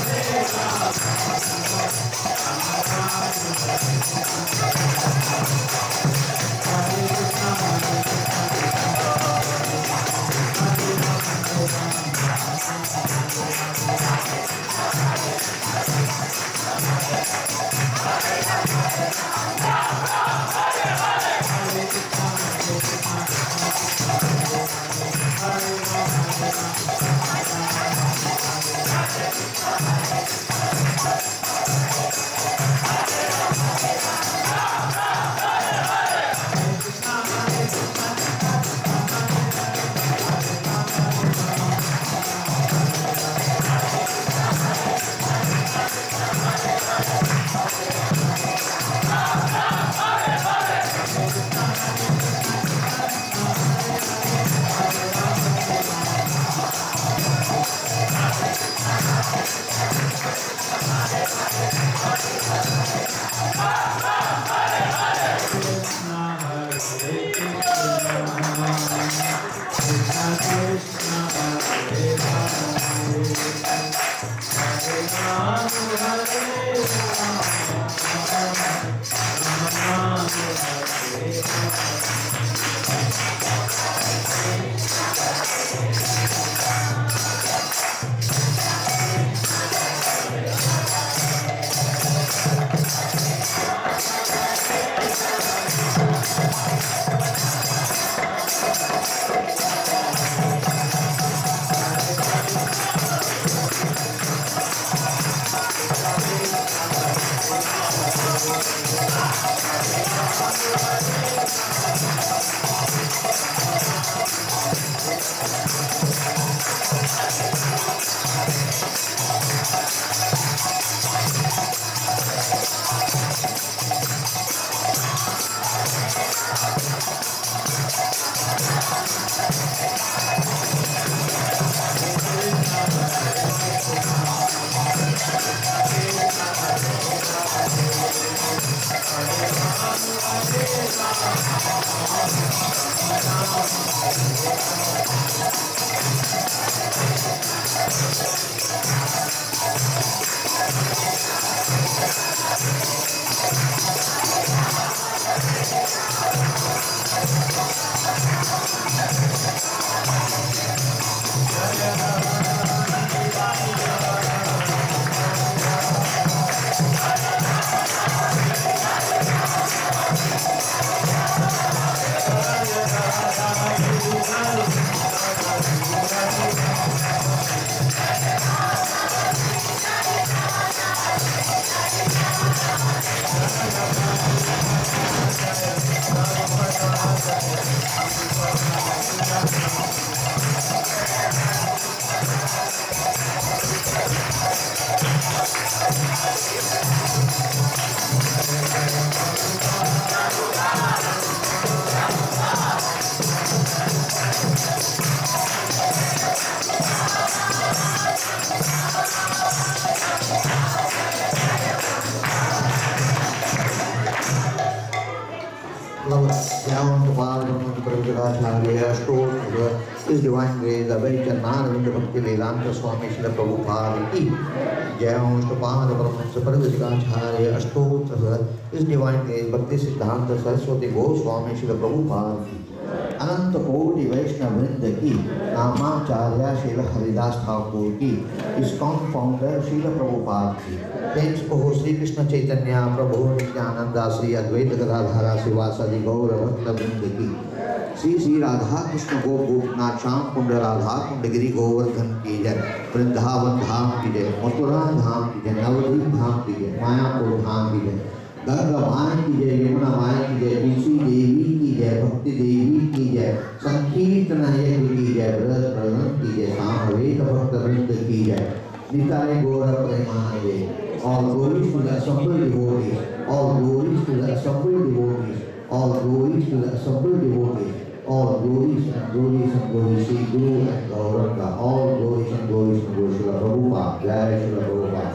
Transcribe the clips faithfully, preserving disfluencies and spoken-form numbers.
His Divine Grace, Advaita Naravinda Bhakti Vedanta Swami Srila Prabhupada ki Jai Om Shtapada Paramahansa Parivajikacharya Ashtotra, His Divine Grace, Bhakti Siddhanta Saraswati Goswami Srila Prabhupada ki Ananta Koti Vaishnava Vrinda ki Namacharya Srila Haridas Thakur ki Iskcon founder Srila Prabhupada ki Thanks for Sri Krishna Chaitanya Prabhu Nityananda Sri Advaita Gadadhara Srivasadi Gaura Bhakta Vrinda ki Shri Shri Radha Krishna गो गोपनाथ श्याम कुंड राधा कुंड गिरी गोवर्धन की जय, वृंदावन धाम की जय, मथुरा धाम की जय, नवद्वीप धाम की जय, मायापुर धाम की जय, गंगा माई की जय, यमुना माई की जय, तुलसी देवी की जय, भक्ति देवी की जय, संकीर्तन की जय, व्रत प्रदन की जय, सामवेद भक्त वृंद की जय, निताय गौर प्रेमानंदे, all glories to the assembled devotees, all glories to the assembled devotees, all glories to the assembled devotees. All glories and glories and glories, Sri Guru and Gauranga, all glories and glories and glories, Srila Prabhupada, Jai Srila Prabhupada.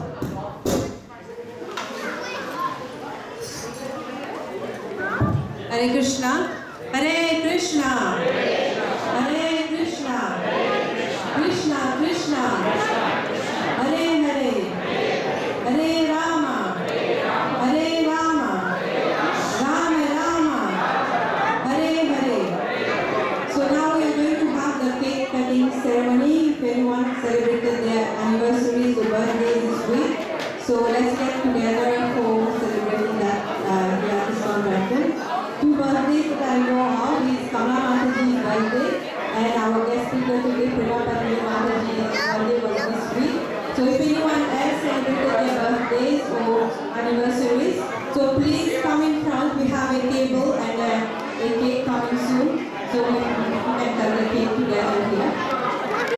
Hare Krishna, Hare Krishna, Hare Krishna, Krishna Krishna, Hare Hare, So let's get together for celebrating that uh, here at Iskcon Brampton. Two birthdays that I know of is Kamala Mataji's birthday and our guest speaker today, Prima Patni Mataji's birthday was this week. So if anyone else celebrated their birthdays or anniversaries, so please come in front. We have a table and a, a cake coming soon. So we can cut the cake together here.